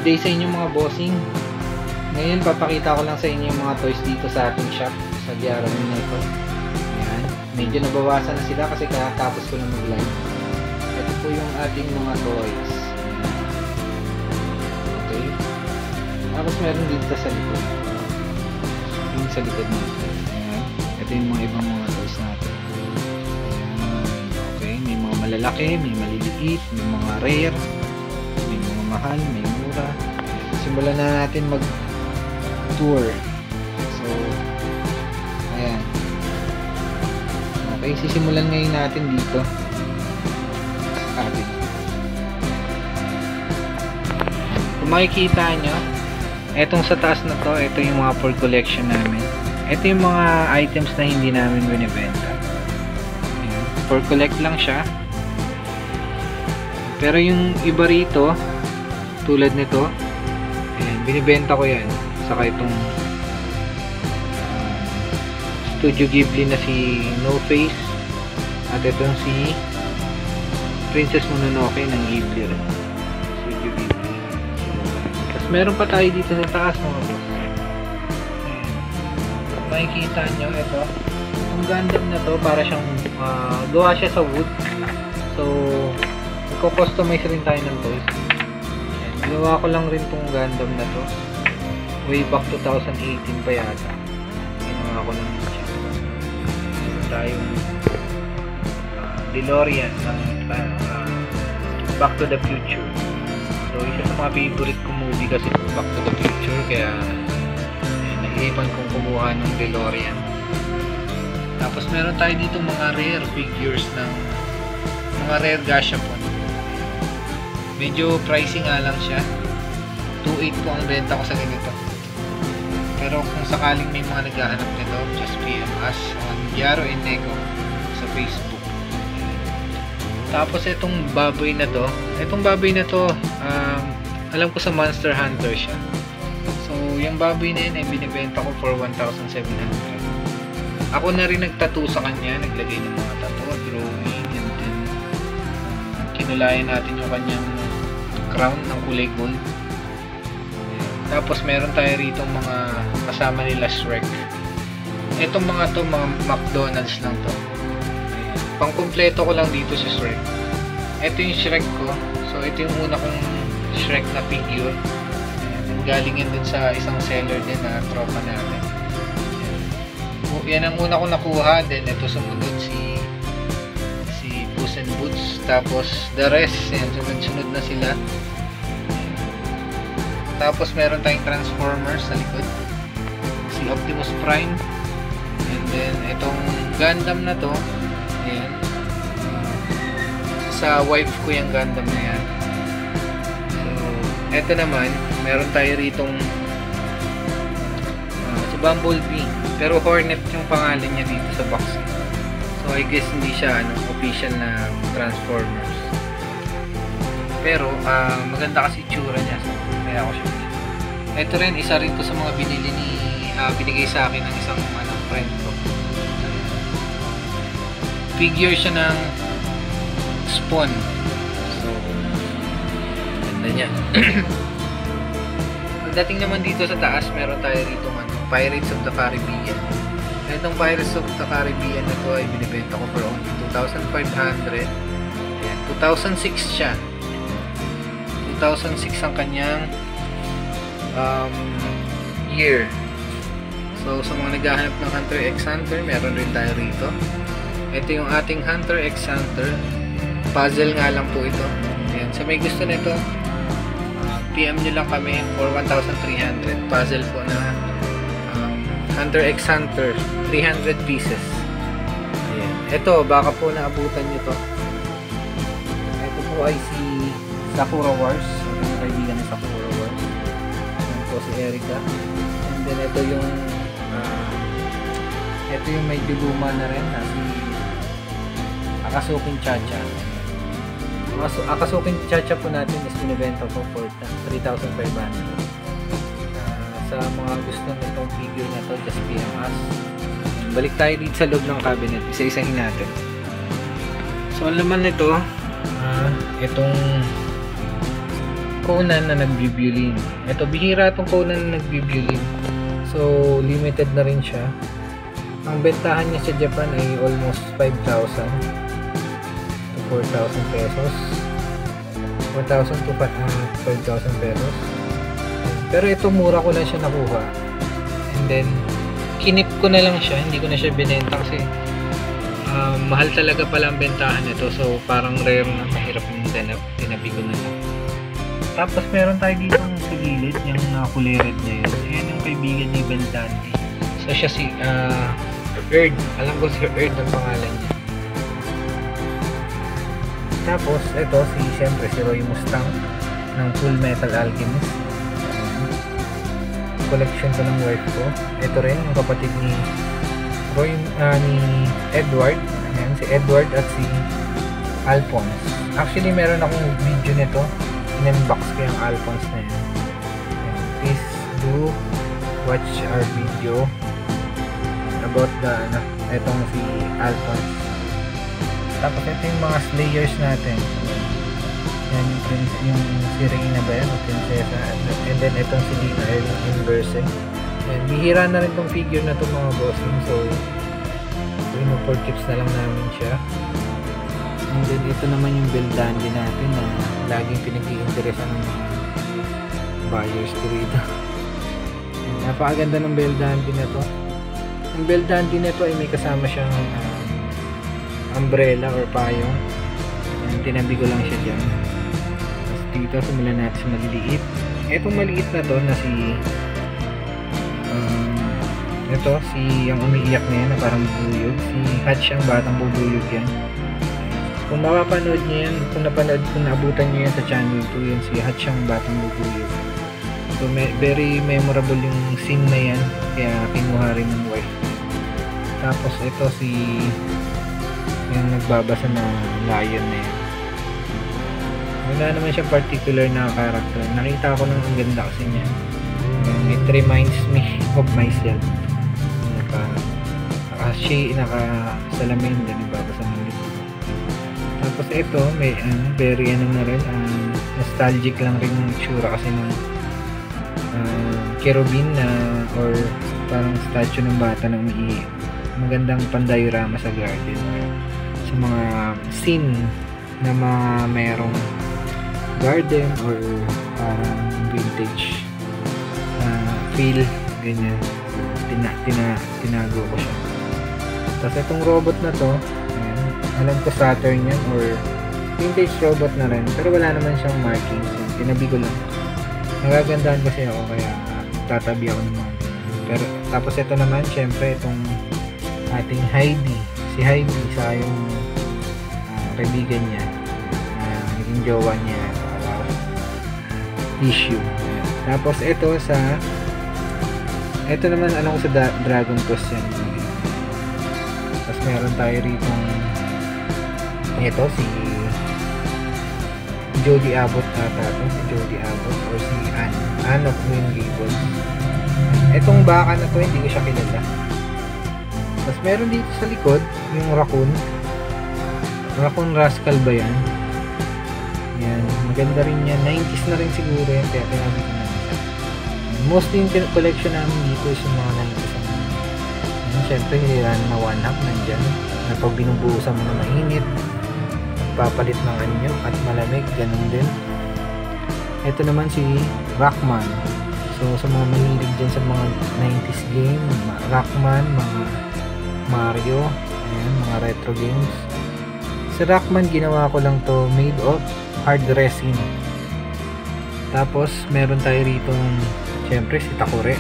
Good day sa inyo mga bossing. Ngayon papakita ko lang sa inyo yung mga toys dito sa ating shop sa Diaramin na ito. Ayan. Medyo nabawasan na sila kasi kakatapos ko lang mag-live. Ito po yung ating mga toys. Okay. Tapos meron dito sa likod. Yung sa likod natin. Ayan. Ito yung mga ibang mga toys natin. Ayan. Okay. May mga malalaki, may maliliit, may mga rare, may mga mahal, may mura. Simulan na natin mag-tour. So, ayan. Okay, sisimulan ngayon natin dito. Kung makikita nyo, etong sa taas na to, ito yung mga for collection namin. Ito yung mga items na hindi namin binibenta. Ayan. For collect lang siya. Pero yung iba rito, tulad nito, ayan, binibenta ko yan. Saka itong Studio Ghibli na si No Face, at itong si Princess Mononoke ng Ghibli rin. Studio Ghibli. Tapos meron pa tayo dito sa taas mga boss. Makikita nyo ito. Yung Gundam na to, para siyang gawa siya sa wood. So nagko-customize rin tayo ng toys. Gawa ko lang rin tong Gundam na to. Way back 2018 pa yata. Ginawa ko lang siya. Meron tayong DeLorean ng Back to the Future. So isa sa mga favorite ko movie kasi Back to the Future, kaya naiipan kong kumuha ng DeLorean. Tapos meron tayo dito mga rare figures ng mga rare Gashapon. Medyo pricey nga lang siya. 2.8 po ang benta ko sa ganito. Pero kung sakaling may mga naghahanap nito, just PM us on Yaro and Nego sa Facebook. Tapos itong baboy na to, alam ko sa Monster Hunter siya. So yung baboy na yun ay binibenta ko for 1,700. Ako na rin nagtattoo sa kanya, naglagay ng mga tattoo, drawing, and then kinulayan natin yung kanyang crown ng kulay gold. Tapos meron tayo rito mga kasama nila Shrek. Itong mga to, mga McDonald's lang to. Pangkumpleto ko lang dito si Shrek. Ito yung Shrek ko. So ito yung una kong Shrek na figure. Galing yan dun sa isang seller din na tropa natin. Yan ang una kong nakuha. Then ito sumunod si Puss in Boots. Tapos the rest, yan, sunod-sunod na sila. Tapos meron tayong Transformers sa likod, si Optimus Prime, and then itong Gundam na to, ayan, sa wife ko yung Gundam na yan. So eto naman, meron tayo ritong si Bumblebee, pero Hornet yung pangalan niya dito sa box. So I guess hindi siya official na Transformers, pero maganda kasi itsura niya, kaya ako siya. Ito rin, isa rin to sa mga binigay sa akin ng isang friend ko. Figure siya ng Spawn. So ganda niya. Pagdating naman dito sa taas, meron tayo rito Pirates of the Caribbean. Itong Pirates of the Caribbean na to ay binibenta ko for only 2,500. Ayan, 2006 siya. 2006 ang kanyang year. So sa mga naghahanap ng Hunter x Hunter, meron rin tayo rito. Ito yung ating Hunter x Hunter. Puzzle nga lang po ito. Ayan. So may gusto nito, PM nyo lang kami for 1,300. Puzzle po na Hunter x Hunter, 300 pieces. Ayan. Ito, baka po naabutan nyo to. Ito po ay si Sakura Wars. Ito yung kaibigan ni Sakura Wars. Ito po si Erika. And then ito yung medyo luma na rin na si Akatsuki Chacha. Akatsuki Chacha po natin is binibenta ko for 3,500. Sa mga gusto nitong figure na to, just PM us. Balik tayo dito sa loob ng cabinet. Isa-isahin natin. So, ang laman nito, itong Conan na nagbibulin. Ito, bihira itong Conan na nagbibulin. So, limited na rin siya. Ang bentahan niya sa Japan ay almost 5,000 to 4,000 pesos. 4,000 to 5,000 pesos. Pero ito, mura ko lang siya nakuha. And then, kinip ko na lang siya. Hindi ko na siya binenta kasi mahal talaga pala ang bentahan nito. So, parang rare na, mahirap yung tinabi ko na lang. Tapos, meron tayo dito sa gilid, yung nakakulirid na yun. Yan yung kaibigan ni Bendante. So, siya si Erd. Alam ko si Erd ang pangalan niya. Tapos, ito, siyempre, si Roy Mustang ng Full Metal Alchemist. Collection ko ng wife ko. Ito rin, yung kapatid ni Roy, ni Edward. Ayan, si Edward at si Alphonse. Actually, meron akong video nito. In-unbox ko yung Alphonse na yan. Ayan, please do watch our video about etong si Alphonse. Tapos ito yung mga slayers natin. Yan yung si Reina ba yan? O Prinsesa. And then itong si Lina Inverse. Yan, bihira na rin tong figure na to mga bossing. So, for keeps na lang namin siya. And then ito naman yung Bendante natin na laging pinag-iinteresan ng mga buyers ko rito. Napakaganda ng Bendante na to. Yung Bendante na to ay may kasama siyang umbrella or payong. Yan, tinabi ko lang siya dyan. Tapos dito simulan natin sa maliliit. Etong maliit na to na ito si yung umiiyak na yan na parang bubuyog, si Hatch ang batang bubuyog yan. Kung mapapanood nyo yan, kung naabutan nyo yan sa channel 2, yan si Hatch ang batang bubuyog. So very memorable yung scene na yan, kaya kinuha rin ng wife. Tapos ito si yung nagbabasa na lion na yan. Wala naman siya particular na character. Nakita ko lang ang ganda kasi niya. It reminds me of myself. Naka-salamin din nagbabasa ng libro. Tapos ito may very na rin, nostalgic lang rin yung itsura kasi ng cherubim na or parang statue ng bata na umiiyak. Magandang pandiorama sa garden or sa mga scene na merong garden or parang vintage feel, ganyan. Tinago ko siya. Tapos itong robot na to, ayan, alam ko Saturn yan or vintage robot na rin, pero wala naman siyang markings. Tinabi ko lang. Nagagandahan kasi ako kaya tatabi ako ng mga ganyan. Pero tapos ito naman, syempre itong ating Heidi. Si Heidi sa yung kaibigan niya, naging jowa niya, tissue. Ayan. Tapos ito naman alam ko sa Dragon Quest yan. Tapos meron tayo rito ito si Jodie Abbott ata to, si Jodie Abbott or si Anne of Green Gables. Itong baka na to hindi ko siya kilala. Tapos meron dito sa likod yung Raccoon Rascal ba yan? Yan, maganda rin yan. 90s na rin siguro yan, kaya pinamit ko na siya. Mostly yung collection namin dito is yung mga 90s. Siyempre nila na one half nandyan na pag binubuhusan mo na mainit, papalit ng anyo at malamig, ganun din. Ito naman si Rockman. So sa mga mahilig dyan sa mga 90s game, Rockman, mga Mario, ayan, mga retro games. Si Rockman ginawa ko lang to made of hard resin. Tapos meron tayo rito siyempre si Takure,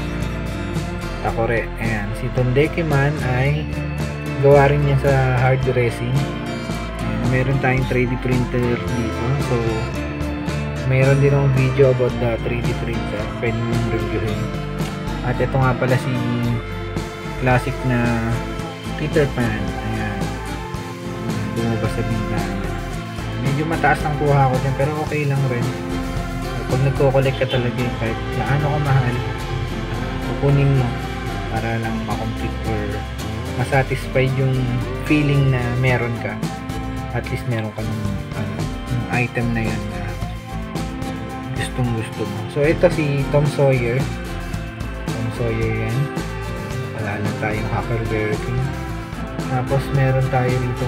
ayan. Si Tondekeman ay gawa rin niya sa hard resin. Ayan, meron tayong 3D printer dito, so meron din akong video about the 3D printer, pwede mong reviewin. At ito nga pala si classic na Peter Pan, ayan, bumaba sa bintana. Medyo mataas ang kuha ko dyan, pero okay lang rin. Pag nagko-collect ka talaga, kahit gaano ka mahal, kukunin mo para lang makomplete or masatisfied yung feeling na meron ka. At least meron ka ng item na yun na gustong gusto mo. So ito si Tom Sawyer. Tom Sawyer yan. Wala lang tayong Huckleberry Finn. Tapos meron tayo dito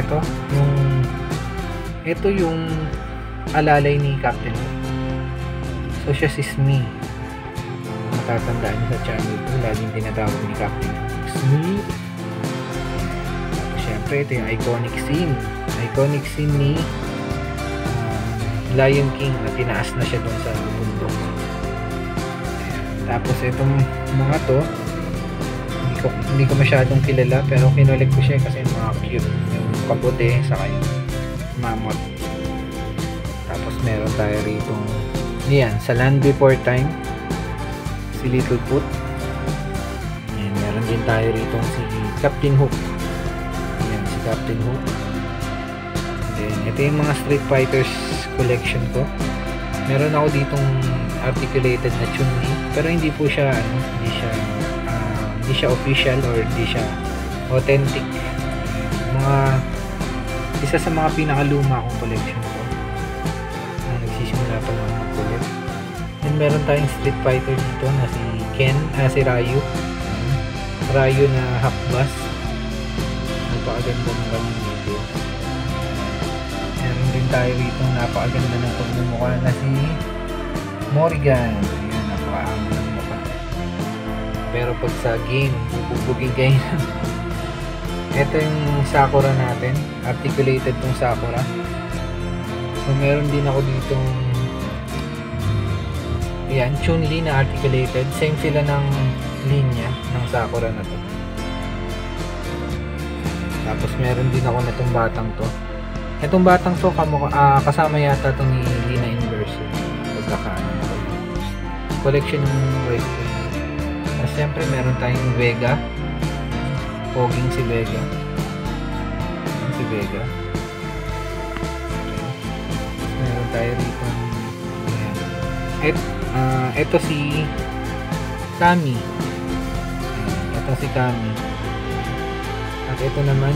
ito yung alalay ni Captain Hook. So siya si Smee. Matatandaan niyo sa channel ko, laging tinatawag ni Captain Hook Smee. Siyempre ito yung iconic scene ni Lion King na tinaas na siya doon sa bundok. Tapos itong mga to hindi ko masyadong kilala, pero kinulik ko siya kasi mga cute yung kabote saka yung mammoth. Tapos meron tayo rito yan, sa Land Before Time, si Littlefoot. Yan, meron din tayo rito si Captain Hook. Yan, si Captain Hook. Then ito yung mga Street Fighters collection ko. Meron ako ditong articulated na Chun-Li, pero hindi po siya hindi siya official or hindi siya authentic. Isa sa mga pinakaluma kong collection ko na nagsisimula pa lang mag-collect. And meron tayong Street Fighter dito na si Ryu. Ryu na half-bass. Napakaganda ng kanyang video. Meron din tayo rito napakaganda ng pagmumukha na si Morrigan. Ayan, napakaango ng mukha. Pero pag sa game, bubugin kayo. Ito yung Sakura natin. Articulated tong Sakura. So, meron din ako ditong ayan, Chun-Li na articulated. Same sila ng linya ng Sakura na to. Tapos, meron din ako na itong batang to. Itong batang to, kasama yata itong ni Lina Inverse. Pagkakaano na ko. Collection ng West. Tapos, siyempre, meron tayong Vega. Poging si Vega. Si Vega. Okay. Meron tayo rito. Ito si Kami. Ito si Kami. At ito naman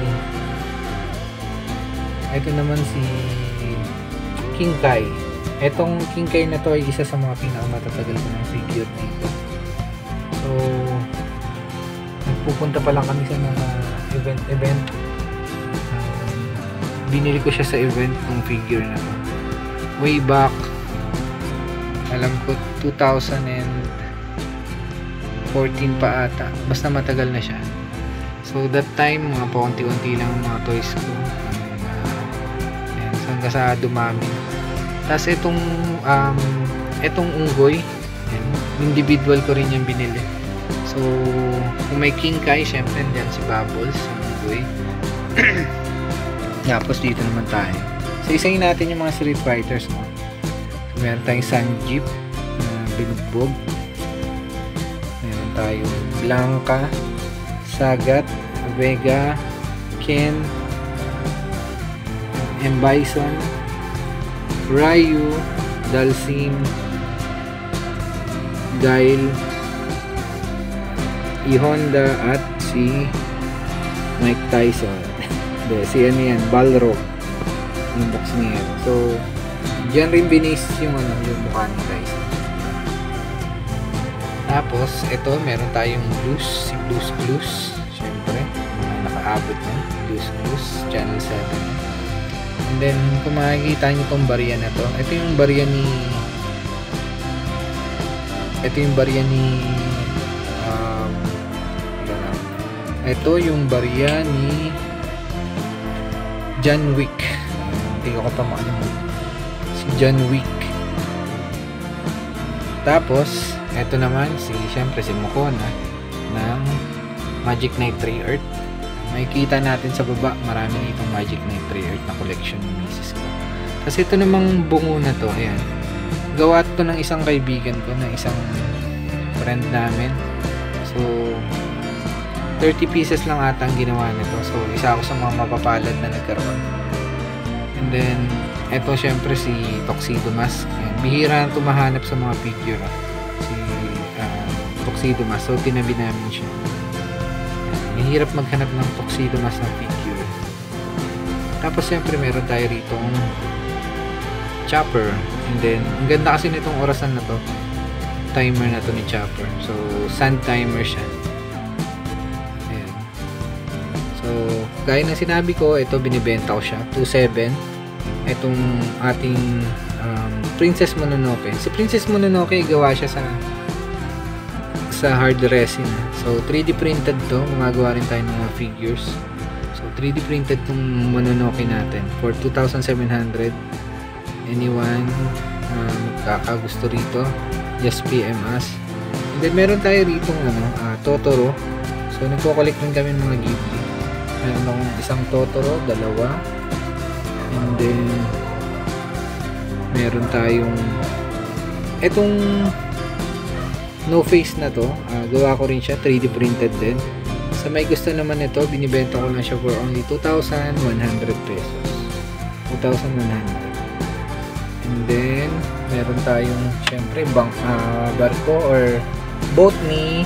si King Kai. Etong King Kai na to ay isa sa mga pinakamatagal ko ng figure dito. So, pupunta pa lang kami sa mga event. Binili ko siya sa event ng figure na to. Way back, alam ko 2014 pa ata. Basta matagal na siya. So that time, mga paunti-unti lang mga toys ko. So hanggang sa dumami. Tapos itong unggoy, individual ko rin yung binili. So, kung may King Kai, syempre dyan si Bubbles, yung unggoy. Tapos dito naman tayo. So, isayin natin yung mga Street Fighters. No? So, meron tayong Sanjeev na binugbog. Meron tayong Blanca, Sagat, Vega, Ken, M. Bison, Ryu, Dalsim, Guile, Honda at si Mike Tyson. Si ano yan, Balrog yung box niya. So dyan rin binis yung mukha ni Tyson. Tapos ito meron tayong si Blues Clues. Syempre nakaabot na Blues Clues channel 7. And then kung makikita nyo itong barya na to, ito yung barya ni John Wick. Hindi ko pa makalimutan. Si John Wick. Tapos, ito naman siyempre si Mokona ng Magic Knight 3 Earth. Makikita natin sa baba, marami itong Magic Knight 3 Earth na collection ng misis ko. Kasi ito namang bungo na to, ayan. Gawa to ng isang kaibigan ko, ng isang friend namin. So 30 pieces lang ata ang ginawa nito. So isa ako sa mga mapapalad na nagkaroon. And then eto syempre si Tuxedo Mask. Ayan. Bihira na ito mahanap sa mga figure. Si Tuxedo Mask. So tinabi namin siya. Mahirap maghanap ng Tuxedo Mask na figure. Tapos syempre meron tayo rito Chopper. And then, ang ganda kasi nitong orasan na to. Timer na to ni Chopper. So, sand timer siya. Ayan. So, gaya ng sinabi ko, ito binibenta ko siya. 2.7. Itong ating Princess Mononoke. Si Princess Mononoke, gawa siya sa hard resin. So, 3D printed to. Gumagawa rin tayo ng mga figures. So, 3D printed tong Mononoke natin for 2,700. Anyone magkakagusto rito, just PM us. And then, meron tayo rito Totoro. So, nagko-collect rin kami ng mga Ghibli. Meron akong isang Totoro, dalawa. And then, meron tayong etong No Face na to. Gawa ko rin siya, 3D printed din. Sa may gusto naman ito, binibenta ko lang siya for only 2,100 pesos. 2,100. And then, meron tayong, syempre, barko or boat ni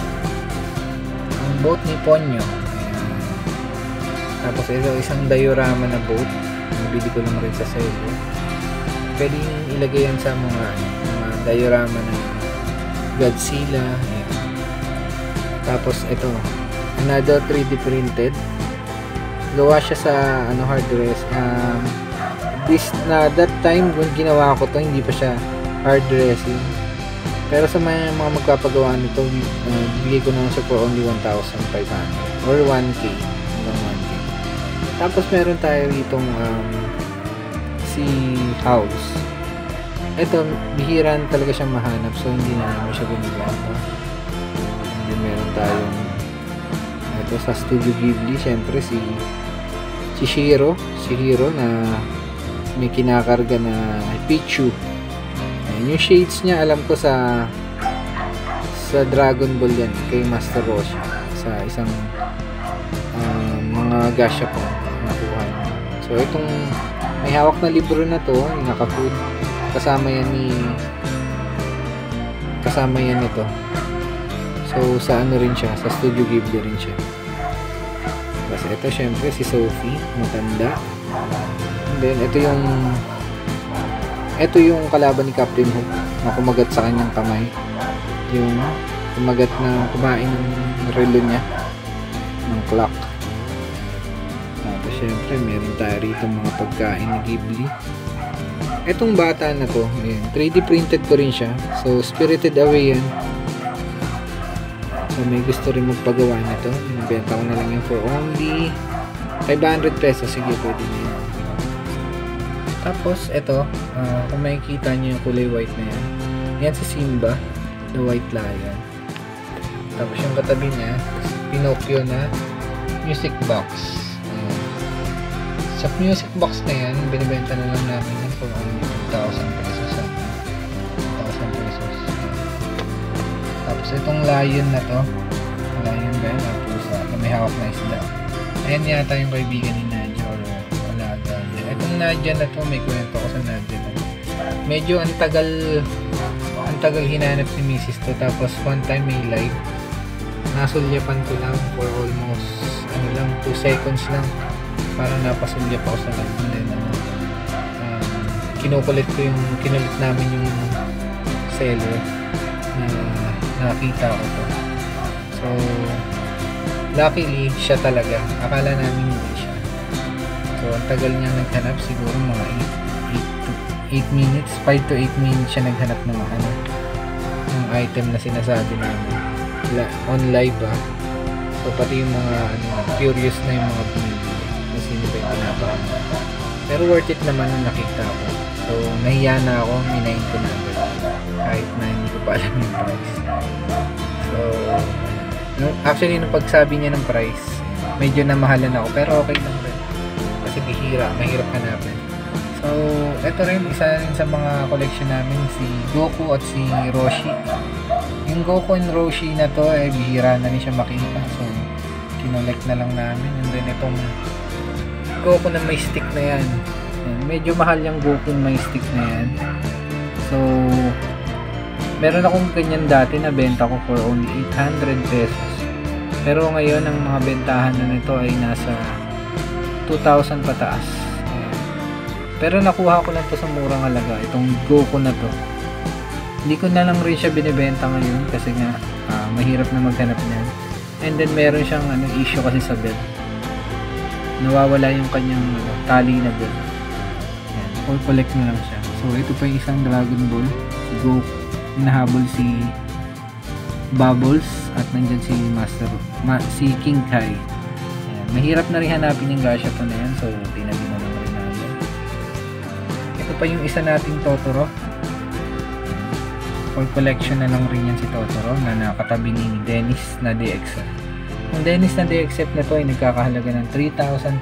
Ponyo. Ayan. Tapos, ito, isang diorama na boat. Nabili ko lang rin sa sale. Pwedeng ilagay yan sa mga diorama na Godzilla. Ayan. Tapos, ito, another 3D printed. Gawa siya sa, hard dress. That time when ginawa ko to, hindi pa siya hard resin. Pero sa mga magpapagawa nito, bigay ko naman siya for only 1,500 or 1K hanggang 1K. Tapos meron tayo itong si House. Ito, bihiran talaga siya mahanap, so hindi na namin siya binibenta. And then meron tayong ito sa Studio Ghibli, syempre si Hiro na may kinakarga na Pichu. Ayan, yung shades niya alam ko sa Dragon Ball yan, kay Master Roshi, sa isang mga gasha po nakuha niya. So itong may hawak na libro na to, yung naka-food, kasama yan ito. So sa rin siya, sa Studio Ghibli rin siya. Tapos ito syempre si Sophie, matanda. Then, ito yung kalaban ni Captain Hook na kumagat sa kanyang kamay. Yung kumagat na kumain ng relo niya, ng clock. Tapos, syempre, meron tayo rito mga pagkain ni Ghibli. Itong bata na to, ayan, 3D printed ko rin siya. So, Spirited Away yan. So, may gusto rin magpagawa nito. Binibenta ko na lang yun for only 500 pesos. Sige, pwede na yun. Tapos, ito, kung makikita nyo yung kulay white na yan, yan si Simba, the White Lion. Tapos, yung katabi niya, Pinocchio na music box. Ayan. Sa music box na yan, binibenta na lang namin yan for only 2,000 pesos. 2,000 pesos. Tapos, itong lion na to, lion ba yan? Pusa, na may hawak na isda. Ayan yata yung kaibigan ni Nadia or alaga. Itong Nadia na to, may kwento ko sa Nadia na. Medyo ang tagal hinanap ni Mrs. to. Tapos one time may live, nasulyapan ko lang for almost 2 seconds lang. Parang napasulyap ako sa live. And then kinulit namin yung seller na nakita ko to. So luckily siya talaga, akala namin hindi siya. So ang tagal niya naghanap, siguro mga 8 minutes, 5 to 8 minutes siya naghanap ng ng item na sinasabi namin on live So pati yung mga curious na yung mga bumibili na sino ba yung pinapakan. Pero worth it naman ang nakita ko. So nahiya na ako, minayin ko na agad kahit na hindi ko pa alam yung price. So actually nung pagsabi niya ng price, medyo namahalan ako, pero okay lang rin kasi mahirap hanapin. So eto rin, isa rin sa mga collection namin, si Goku at si Roshi. Yung Goku and Roshi na to bihira na rin siya makita, so kinolect na lang namin. And then itong Goku na may stick na yan, medyo mahal yung Goku may stick na yan. So meron akong ganyan dati na benta ko for only 800 pesos. Pero ngayon ang mga bentahan na nito ay nasa 2,000 pataas. Pero nakuha ko lang to sa murang halaga, itong Goku na to. Hindi ko na lang rin siya binibenta ngayon kasi nga mahirap na maghanap niyan. And then meron siyang issue kasi sa belt. Nawawala yung kanyang tali na belt. Ayan, or collect na lang siya. So ito pa yung isang Dragon Ball. Si Goku, hinahabol si Bubbles at nandyan si si King Kai. Ayan, mahirap na rin hanapin yung gashaton na yan, so tinabi na lang rin namin. Ito pa yung isa nating Totoro. For collection na lang rin yan si Totoro na nakatabi ni Dennis na DXF. Yung Dennis na DXF na to ay nagkakahalaga ng 3,300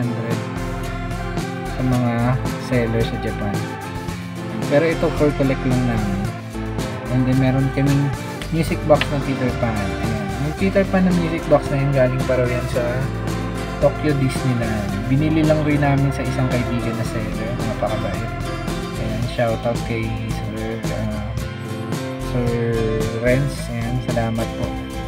sa mga seller sa Japan. Pero ito for collect lang namin. And then meron kaming music box ng Peter Pan. Ayan. Yung Peter Pan na music box na yun galing pa raw yan sa Tokyo Disneyland. Binili lang rin namin sa isang kaibigan na seller, napakabait. Ayan, shoutout kay Sir Renz. Ayan, salamat po.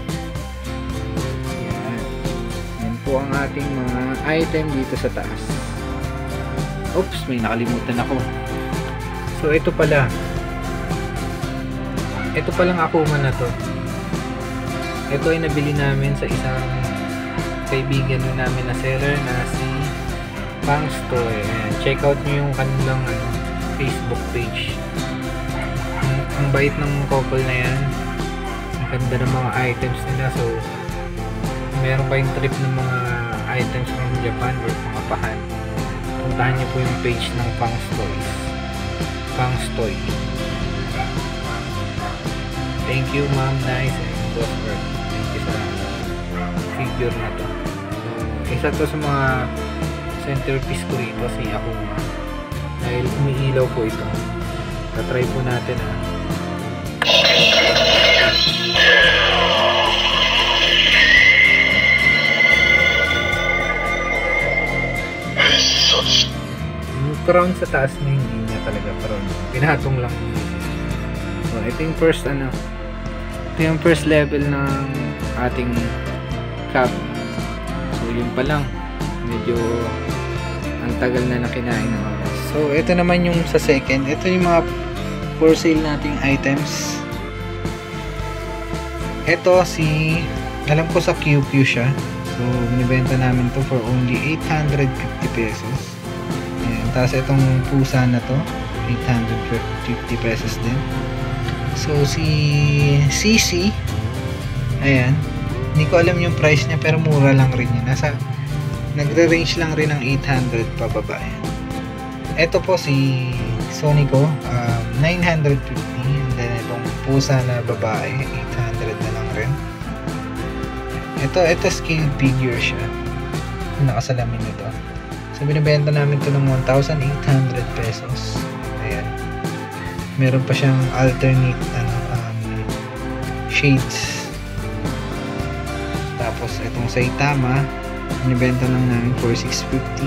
Ayan. Ayan po ang ating mga item dito sa taas. Oops, may nakalimutan ako. So ito pala. Ito palang Akuma na to. Ito ay nabili namin sa isang kaibigan namin na seller na si Pang's Toy. Ayan, check out nyo yung kanilang Facebook page. Ang bait ng couple na yan. Ang ganda ng mga items nila. So meron kayong trip ng mga items from Japan or mga pahan, puntahan nyo po yung page ng Pang's Toys. Pang's Toy. Thank you Ma'am Nice and Boss Earth. Thank you sa figure na to. Isa to sa mga centerpiece ko rito, si Akuma. Dahil umiilaw po ito. Tatry po natin yung crown sa taas na hindi niya talaga crown. Pinatong lang. So, ito yung first ito yung first level ng ating cap. So, yun pa lang. Medyo ang tagal na nakinain ng oras. So, ito naman yung sa second. Ito yung mga for sale nating items. Ito alam ko sa QQ siya. So, binibenta namin to for only 850 pesos. Ayan. Tapos itong pusa na to, 850 pesos din. So, si CC, ayan. Hindi ko alam yung price niya pero mura lang rin yun. Nagre-range lang rin ng 800 pababa. Ito po si Sonico, 950. And then itong pusa na babae, 800 na lang rin. Ito scale figure siya. Nakasalamin nito. So binibenta namin ito ng 1,800 pesos. Ayan. Meron pa siyang alternate shades. Tapos itong Saitama, binibenta lang namin for 650.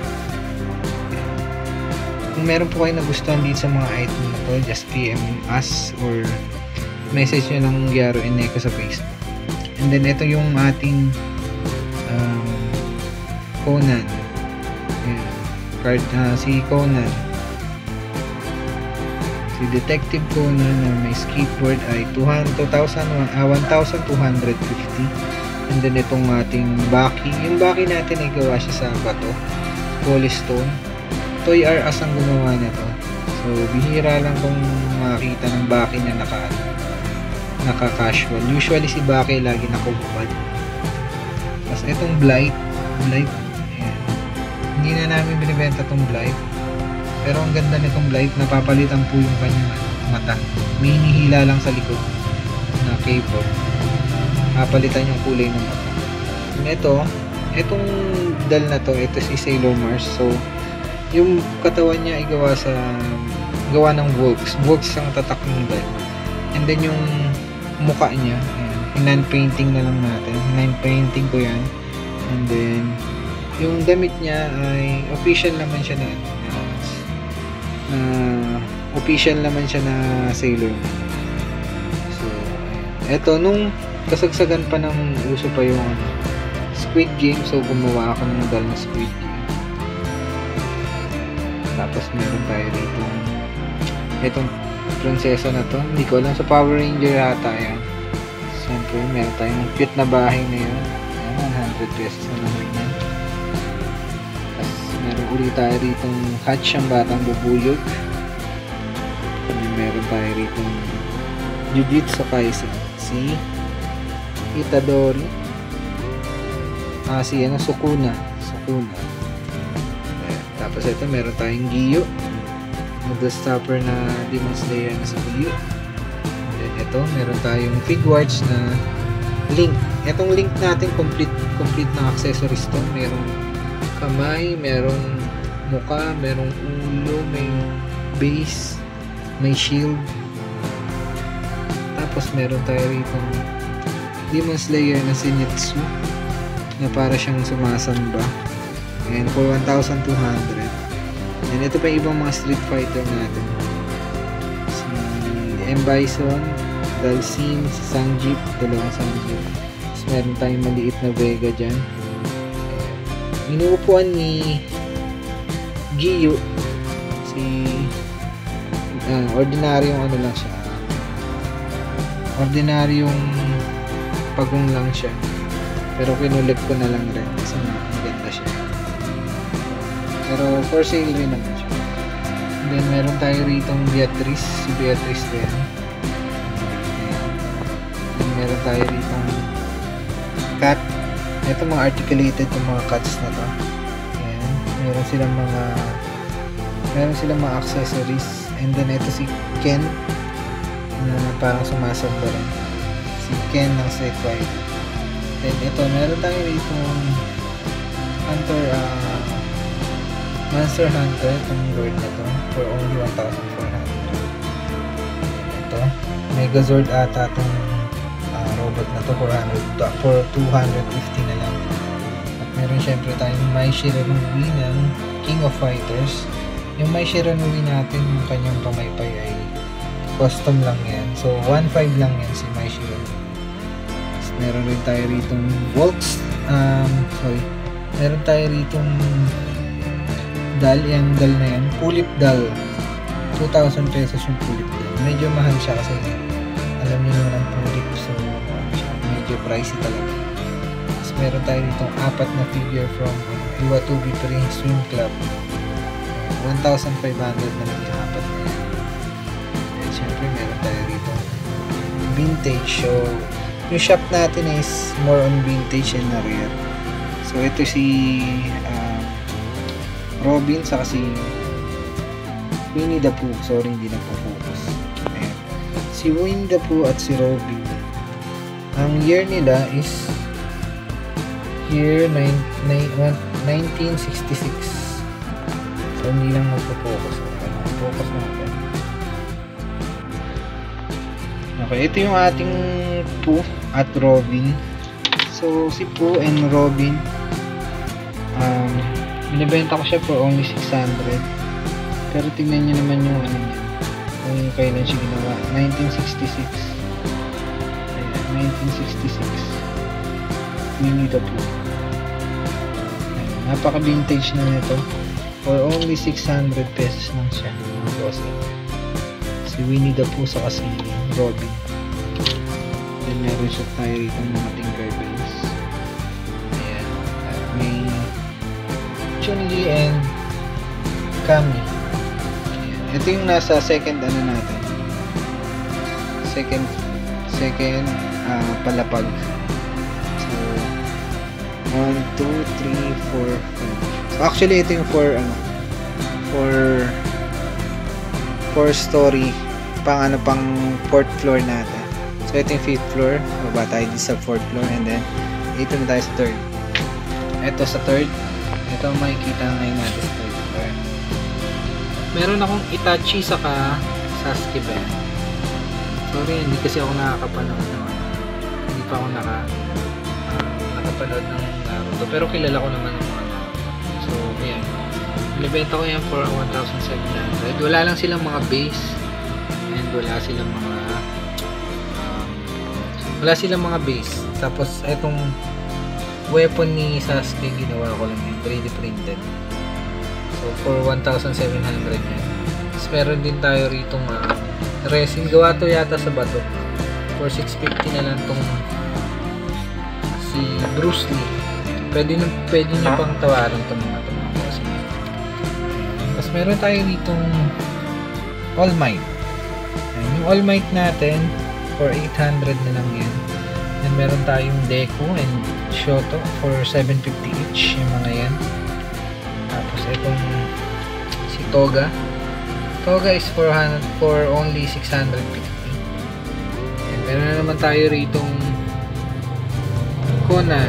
Kung meron po kayo nagustuhan dito sa mga item na to, just PM us or message nyo lang Gyaro Eneco sa Facebook. And then ito yung ating Conan. Ayan. Si Conan, si Detective Conan na may skateboard ay 1,250. And then itong ating Baki, yung Baki natin ay gawa siya sa bato, polystone. Toy R Us ang gumawa na to. So bihira lang kung makita ng Baki na naka-casual. Usually si Baki lagi nakubad. Tapos itong Blight, ayan. Hindi na namin binibenta itong Blight. Pero ang ganda nitong Blight, napapalitan po yung kanyang mata. May hinihila lang sa likod na cable. Papalitan yung kulay ng mata. Itong dal na to, ito si Sailor Mars. So yung katawan niya ay gawa ng Volks ang tatak ng dal. And then yung mukha niya, hinan-painting na lang natin. Hinan-painting ko yan. And then yung damit niya ay official naman siya na Sailor Man. So eto, nung kasagsagan pa ng uso pa yung Squid Game, so gumawa ako ng model na Squid Game. Tapos meron tayo dito itong prinsesa na to, hindi ko alam, sa Power Ranger yata yan. Siyempre meron tayong cute na bahay na yun. Ayan, 100 pesos na lang rin yan. Tapos meron ulit tayo rito Hatch ang batang bubuyog. Meron tayo rito Jujutsu Kaisen, si Itadori, si Sukuna. Tapos ito meron tayong Giyu, Noodle Stopper na Demon Slayer na si Giyu. Then ito meron tayong Figuarts na Link. Itong Link natin complete na accessories to. Merong kamay, merong muka, merong ulo, may base, may shield. Tapos meron tayo rito Demon Slayer na Zenitsu na para siyang sumasamba. And for 1,200. And ito pa yung ibang mga Street Fighter natin. Si M. Bison, Dalsim, si Sanjip, dalawang Sanjip. Tapos meron tayong maliit na Vega dyan. Inuupuan ni Giyu, si ordinaryong ano lang siya, ordinaryong pagong lang siya, pero kinulit ko na lang rin kasi maganda siya, pero for sale rin naman siya. And then meron tayo ritong Beatrice, si Beatrice din. And meron tayo ritong cat. Ito mga articulated yung mga cats na to. Ayan. Meron silang mga accessories. And then ito si Ken na parang sumasamba rin. Si Ken ng Street Fighter. Then ito, meron tayo rito Monster Hunter, itong Lord na to, for only 1,400. Ito, Megazord ata itong robot na to, for 250 na lang. At meron syempre tayong Mai Shiranui ng King of Fighters. Yung Mai Shiranui natin, yung kanyang pamaypay ay custom lang yan. So, 1.5 lang yan si Mai Shiranui. Tapos meron rin tayo ritong meron tayo ritong dal na yan. Pulip dal. 2,000 pesos yung pulip dal. Medyo mahal siya kasi alam niyo naman ang pulip. So, medyo pricey talaga. Tapos meron tayo ritong 4 na figure from Iwatubi Swim Club. 1,500 na lang yung 4 na yan. And syempre meron tayo rito vintage. So yung shop natin is more on vintage and rare. So ito si Robin saka si Winnie the Pooh. Sorry, hindi na po focus. Ayan. Si Winnie the Pooh at si Robin, ang year nila is year 1966. So hindi lang magpo-focus. Focus natin. Okay, ito yung ating Pooh at Robin. So si Pooh and Robin, binibenta ko siya for only 600. Pero tingnan nyo naman yung ano niya, kung kailan siya ginawa. 1966. Ayan, 1966. Winnie the Pooh. Napaka vintage na nito. For only 600 pesos lang siya, mga bossing. Si Winnie the Pooh saka si Robin. Then meron siya tayo rito mga Tinkerbells. Ayan. At may Chun-Li and Kami. Ayan. Ito yung nasa second ano natin. Second palapag. So 1, 2, 3, 4, 5. So actually ito yung for 4 story pang 4th floor natin. So ito yung 5th floor, baba tayo dito sa 4th floor, and then ito na tayo sa 3rd. Ito sa 3rd, ito makikita ngayon natin sa 3rd floor. Meron akong Itachi saka Sasuke ba? Sorry, hindi kasi ako nakakapanood ng hindi pa ako nakapanood ng Naruto, pero kilala ko naman ng mga Naruto. So ayan, binibenta ko yan for 1,700. Wala lang silang mga base and wala silang mga base. Tapos etong weapon ni Sasuke, ginawa ko lang yung 3D printed. So So, for 1,700 yan. Tapos, meron din tayo rito resin. Gawa to yata sa bato. For 650 na lang tong si Bruce Lee. Pwede nyo pang tawaran itong mga bossing. Tapos, meron tayo ditong All Might. Yung All Might natin, for 800 na lang yan. Then, meron tayong Deku and Shoto for 750 each. Yung mga yan. Tapos, itong si Toga. Toga is for only 650. And, meron na naman tayo ritong Conan.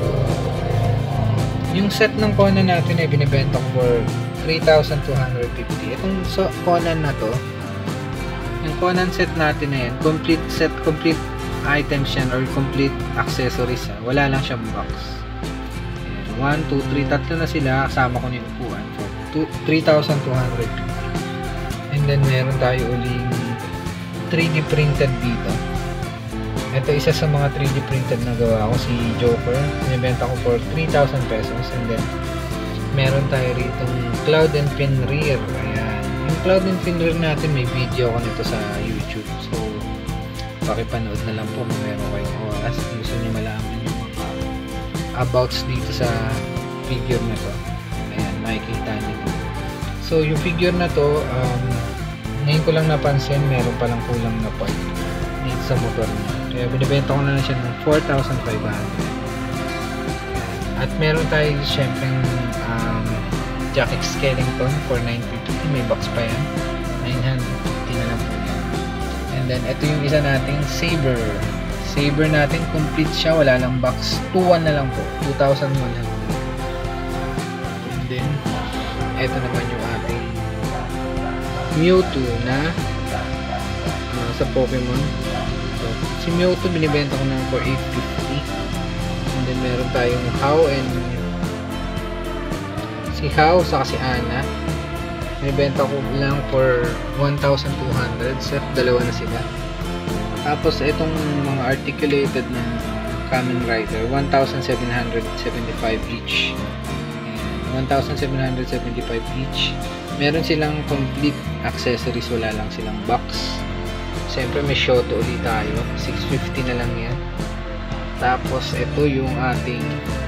Yung set ng Conan natin ay binibenta ko for 3,250. Itong Conan na to, yung Conan set natin na yan, complete items yan or complete accessories. Wala lang siyang box. 1, 2, 3, tatlo na sila. Kasama ko na yung upuan for 3,250. And then meron tayo uling 3D printed dito. Ito isa sa mga 3D printed na gawa ko, si Joker. Binibenta ko for 3,000 pesos. And then meron tayo rito Cloud and Fenrir. Ayan. Yung Cloud and Fenrir natin, may video ko nito sa YouTube. So, pakipanood na lang po kung meron kayong oras. Gusto niyo malaman yung mga abouts dito sa figure na to. Ayan, makikita niyo. So, yung figure na to, ngayon ko lang napansin, meron palang kulang na part dito sa motor niya. Kaya binibenta ko na lang siya ng 4,500. At meron tayo syempre Jacket Skellington for 950. May box pa yan. 950 na lang po yan. And then, ito yung isa nating Saber. Saber natin, complete siya. Wala lang box. 2,1 na lang po. 2,100. And then, ito naman yung ating Mewtwo na sa Pokemon. So, si Mewtwo binibenta ko na for 850. And then, meron tayong How and si How saka si Ana. Binibenta ko lang for 1,200. Set, dalawa na sila. Tapos, itong mga articulated na Kamen Rider, 1,775 each. Ayan, 1,775 each. Meron silang complete accessories, wala lang silang box. Siyempre, may Shoto ulit tayo. 650 na lang yan. Tapos, ito yung ating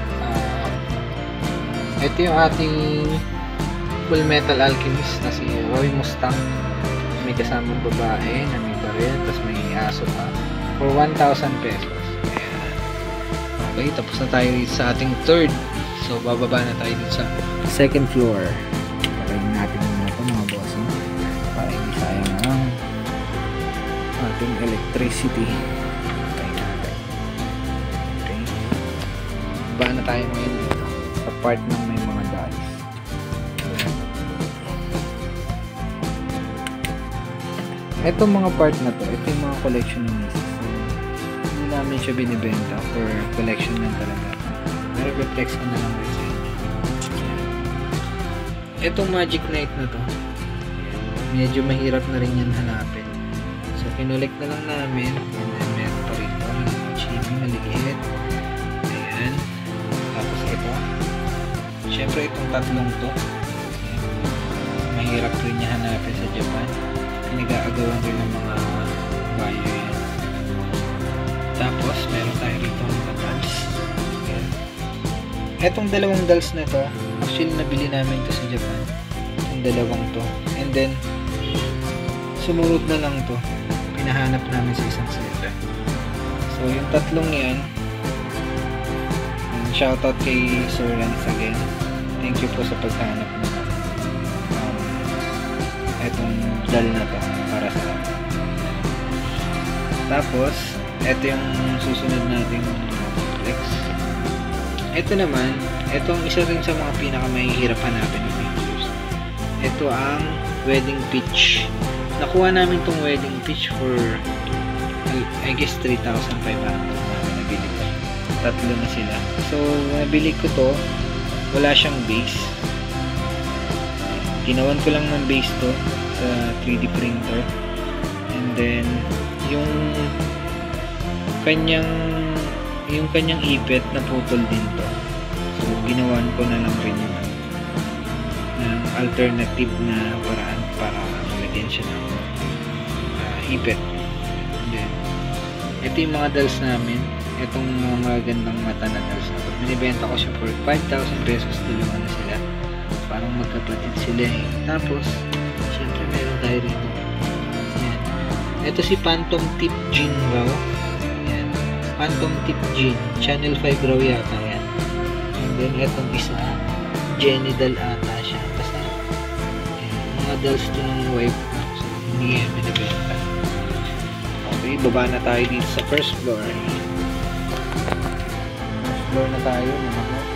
Full Metal Alchemist na si Roy Mustang. May kasamang babae na may baril, tapos may aso pa for 1,000 pesos. Ayan. Okay, tapos na tayo sa ating third. So, bababa na tayo dito sa second floor. Patayin natin muna ito mga bossing para hindi sayang ang ating electricity. Patayin natin. Okay. Bababa na tayo ngayon dito sa part ng may mga dice. Itong mga part na to, ito yung mga collection ng misis. So, hindi namin siya binibenta for collection lang talaga. Reflex ko na lang rin sa inyo. Itong Magic Knight na to, medyo mahirap na rin yan hanapin. So, kinolect na lang namin. And then, meron pa rin ito. Yung chibi, maliit. Ayan. Tapos ito. Siyempre, itong tatlong to. Ayan. Mahirap rin niya hanapin sa Japan. Nag-aagawan rin ng mga buyer yan. Tapos, meron tayo rito mga dolls. Ayan. Etong dalawang dolls na to, actually nabili namin to sa Japan. Itong dalawang to. And then, sumunod na lang to. Pinahanap namin sa isang seller. So, yung tatlong yan, shoutout kay Sir Lance again. Thank you po sa paghanap ng etong doll na to para sa akin. Tapos, eto yung susunod nating complex. Ito naman, itong isa rin sa mga pinakamahihirap hanapin ng figures. Ito ang wedding peach. Nakuha namin tong wedding peach for I guess 3,500 namin nabili ko. Tatlo na sila. So, nabili ko to. Wala siyang base. Ginawan ko lang ng base to sa 3D printer. And then, yung kanyang ipit na putol din to. So, ginawan ko na lang rin yung alternative na paraan para malagyan siya ng ipit. Then, ito yung mga dolls namin. Itong mga magandang mata na dolls na ito. Binibenta ko siya for 5,000 pesos. Dalawa na sila. Parang magkapatid sila eh. Tapos, syempre meron tayo rito. Yan. Ito si Phantom Tip Jean raw. Yan. Phantom Tip Jean. Channel 5 raw yata yan. And then, itong isa, Jenny doll ata siya. Basta, yan. Mga dolls to ng wife ko. So, hindi yan binibenta. Okay, baba na tayo dito sa first floor. First floor na tayo, mga hots.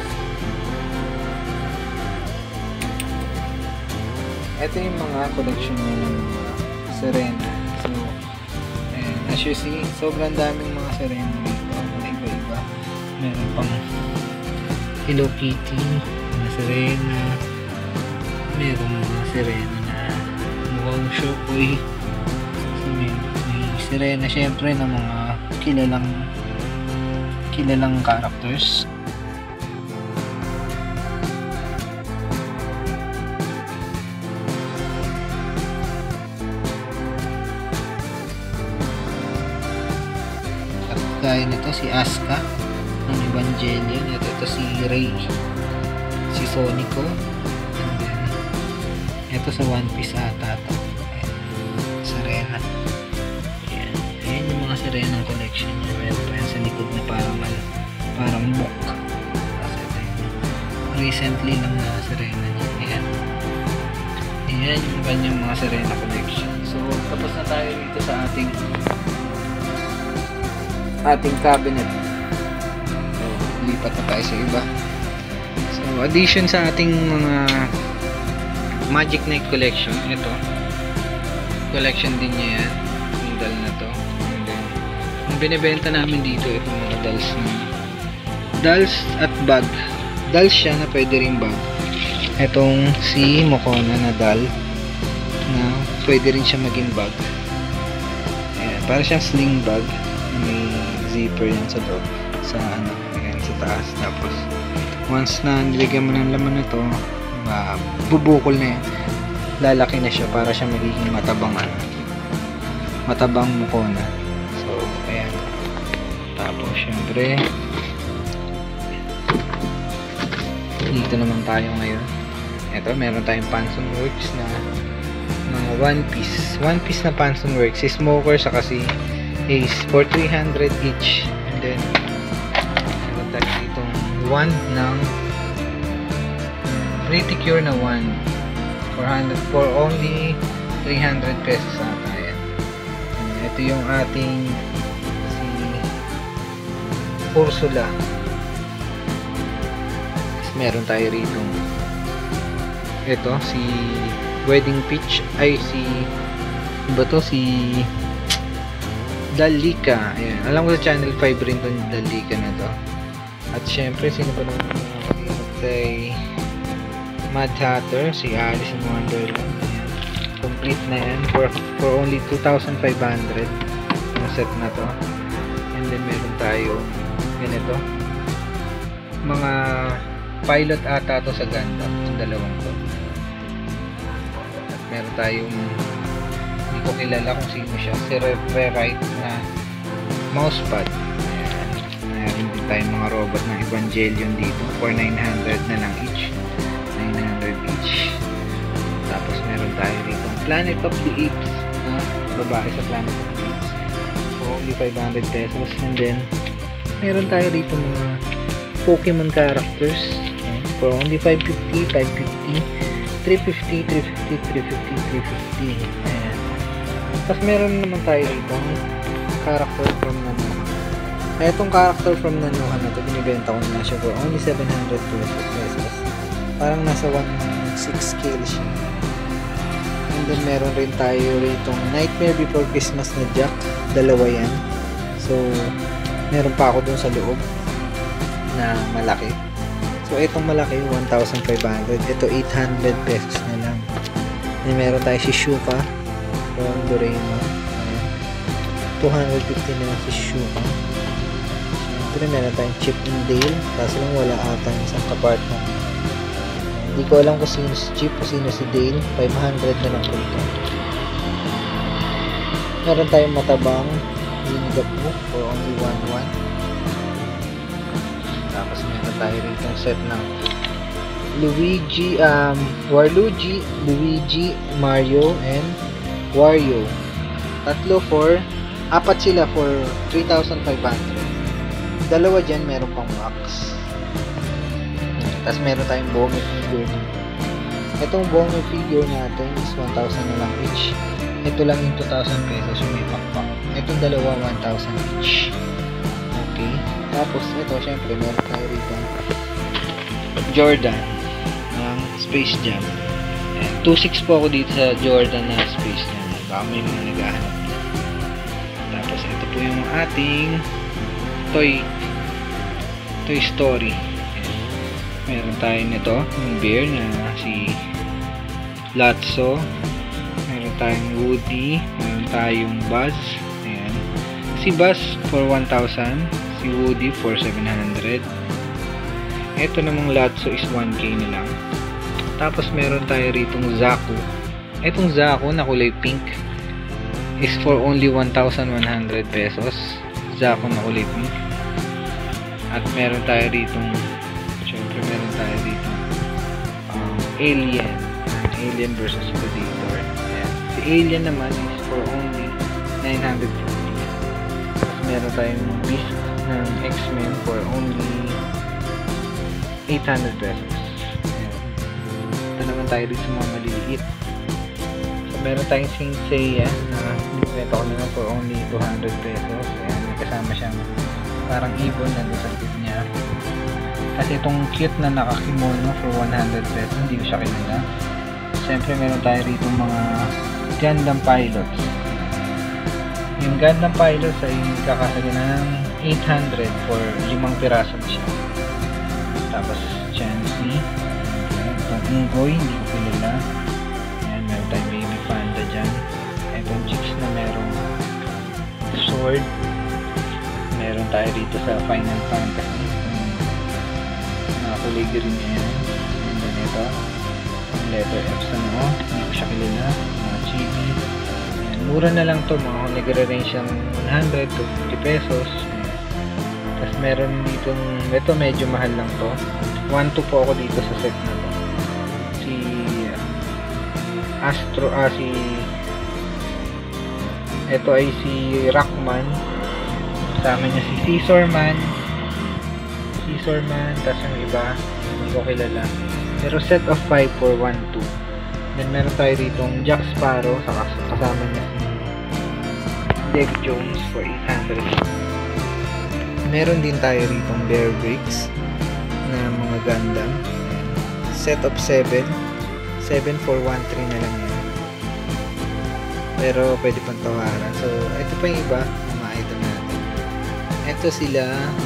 Ito yung mga collection niya ng mga Serena. So, and as you see, sobrang daming mga Serena dito. Mga iba-iba. Meron pang Hello Kitty, mga Serena. Meron mga Serena na mukhang Shokoy. So, may Serena syempre ng mga kilalang characters. Gaya nito si Asuka ng Evangelion. Ito si Rey, si Sonico, and then ito sa One Piece ata to. Serena. Ayan yung mga Serena collection niya. Meron pa yan sa likod na parang book. Kasi ito yung recently lang na Serena niya. Ayan yung kanyang mga Serena collection. So tapos na tayo dito sa ating cabinet. So, lipat na tayo sa iba. So, addition sa ating mga Magic Knight collection, ito. Collection din niya yan. Yung doll na to. And then, yung binibenta namin dito, itong mga dolls at bag. Dolls siya na pwede rin bag. Itong si Mokona na doll na pwede rin siya maging bag. Ayan, para siyang sling bag. May zipper yan sa loob, ayan, sa taas. Tapos once na nilagyan mo ng laman nito, bubukol na yan, lalaki na siya para siya magiging matabang Mokona. So ayan. Tapos syempre dito naman tayo ngayon. Ito, meron tayong Panson Works na mga one piece na Panson Works. Si Smoker sa kasi is for 300 each. And then meron tayo ditong wand ng Pretty Cure na wand for only 300 pesos ata yan. Ito yung ating si Ursula. Meron tayo rito ito si Wedding Peach, ay si Dalika. Ayan. Alam ko sa channel 5 rin itong Dalika na to. At syempre, sino pa naman kay Mad Hatter, si Alice in Wonderland. Ayan. Complete na yan for only 2,500 yung set na to. And then meron tayo ganito. Mga pilot ata to sa Gundam. Yung dalawang to. At meron tayong hindi ko kilala kung sino siya, si Rewrite na mousepad. Ayan. Meron din tayong mga robot ng Evangelion dito for 900 na lang each. 900 each. Tapos meron tayo dito Planet of the Apes na babae sa Planet of the Apes for only 500 pesos. And then meron tayo dito mga Pokemon characters for only 550, 550, 350, 350, 350, 350. Ayan. Tapos meron naman tayo dito character from Nanoha. Itong character from Nanoha na ito, binibenta ko na siya for only 700 pesos. Parang nasa 1/6 scale siya. And then meron rin tayo rito Nightmare Before Christmas na Jack. Dalawa yan. So meron pa ako dun sa loob na malaki. So itong malaki 1,500. Ito 800 pesos na lang. And meron tayo si Shuka from Doraemon. 250 na lang si Shuka. Siyempre meron tayong Chip and Dale. Kaso lang wala ata isang kapart ng Hindi ko alam kung sino si Chip o sino si Dale. 500 na lang po ito. Meron tayong matabang Winnie the Pooh for only 1-1. Tapos meron tayo rito yung set ng Luigi, Waluigi, Luigi, Mario, and Wario. Apat sila for 3,500. Dalawa dyan meron pang wax. Tapos meron tayong Bongo figure. Itong Bongo figure natin is 1,000 na lang each. Ito lang yung 2,000 pesos yung may pakpak. Itong dalawa 1,000 each. Okay. Tapos ito syempre meron tayo rito Jordan ng Space Jam. 2.6 po ako dito sa Jordan na Space Jam. Baka may mga naghahanap. Tapos ito po yung ating Toy Story. Meron tayo nito, yung bear na si Lotso. Meron tayong Woody. Meron tayong Buzz. Ayan. Si Buzz for 1,000. Si Woody for 700. Ito namang Lotso is 1K na lang. Tapos meron tayo ritong Zaku. Itong Zaku na kulay pink is for only 1,100 pesos. Zaku na kulay pink. At meron tayo ritong Alien versus Predator. Ayan. Si Alien naman is for only 950. Tapos meron tayong Beast ng X-Men for only 800 pesos. Ayan. Ito naman tayo dito sa mga maliliit. So meron tayong Saint Seiya na binibenta ko naman for only 200 pesos. Ayan. May kasama siyang parang ibon na doon sa tip niya. Kasi itong cute na nakakimono for 100 pesos, hindi ko siya kilala. Siyempre meron tayo rito mga Gundam Pilots. Yung Gundam Pilots ay kakasagin ng 800 for 5 piraso na siya. Tapos Chansey. Itong Ungoy, hindi ko kilala. Ayan, meron tayong Baby Panda dyan. Itong chicks na merong sword. Meron tayo dito sa Final Fantasy. Kulay green yan. And then ito, letter F sa noo. Hindi ko siya kilala. Mga chibi. Ayan, mura na lang to. Mga nagre-range ng 100 to 50 pesos. Ayan. Tapos meron dito, ito medyo mahal lang to. 1-2 po ako dito sa set na to. Si ito ay si Rockman. Kasama niya si Scissorman, tapos yung iba hindi ko kilala, pero set of 5 for 1-2. Then meron tayo ditong Jack Sparrow, kasama niya si Dave Jones for 800. Meron din tayo ditong Bear Bricks na mga Gundam, set of 7 for 1-3 na lang yan, pero pwede pang tawaran. So ito pa yung iba mga item natin. Ito sila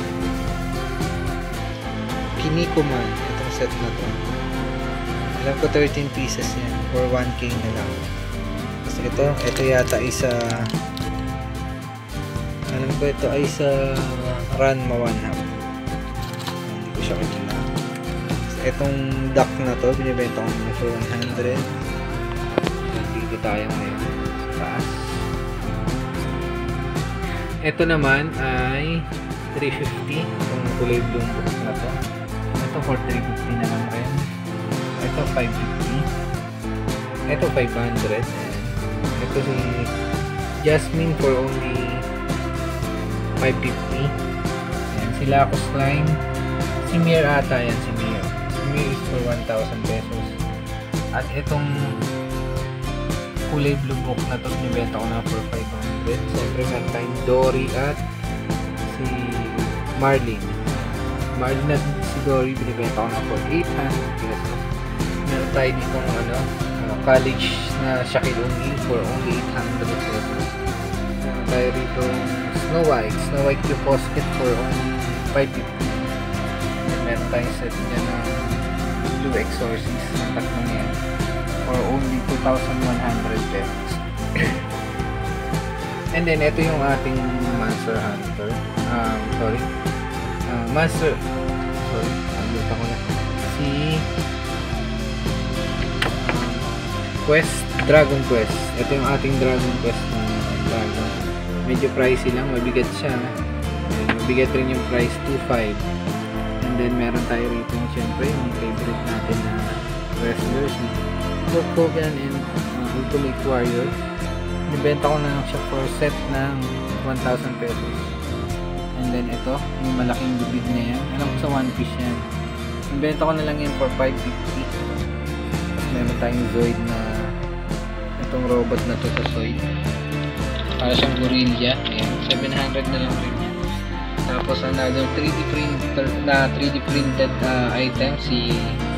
Kinnikuman, itong set na to. Alam ko 13 pieces yan for 1K na lang. Tapos ito yata isa, alam ko ito ay sa Ranma 1-half. Hindi ko siya kilala. Itong duck na to, binibenta ko naman for 100. Dito tayo ngayon sa taas. Ito naman ay 350, itong kulay blue box na to. Ito for 350 na lang rin. Ito 550. Ito 500. And ito si Jasmine for only 550. Ayan, si Lacos Slime. Si Mir ata yan, si Mir. Si Mir is for 1,000 pesos. At itong kulay blue book na to, nibenta ko na for 500. Siyempre meron tayong Dory at si Marlin. Marlin at si Dory, binibenta ko na for 800 pesos. Meron tayo dito college na Shaquille O'Neal for only 800 pesos. Meron tayo dito Snow White Cube Posket for only 550. And meron tayong set niya na Blue Exorcist ng tatlong yan for only 2,100 pesos. And then ito yung ating Monster Hunter. Nalimutan ko na. Si Dragon Quest. Ito yung ating Dragon Quest na dragon. Medyo pricey lang, mabigat siya. And mabigat rin yung price, 2.5. And then meron tayo rito syempre yung favorite natin na wrestlers, Hulk Hogan and Ultimate Warrior. Nibenta ko na lang siya for set ng 1,000 pesos. And then ito, yung malaking bibig na yan. Alam ko sa One Piece yan. Nibenta ko na lang yan for 550. Tapos meron tayong Zoid na itong robot na to sa Zoid. Para siyang gorilla. Ayan, 700 na lang rin yan. Tapos another 3D printed item, si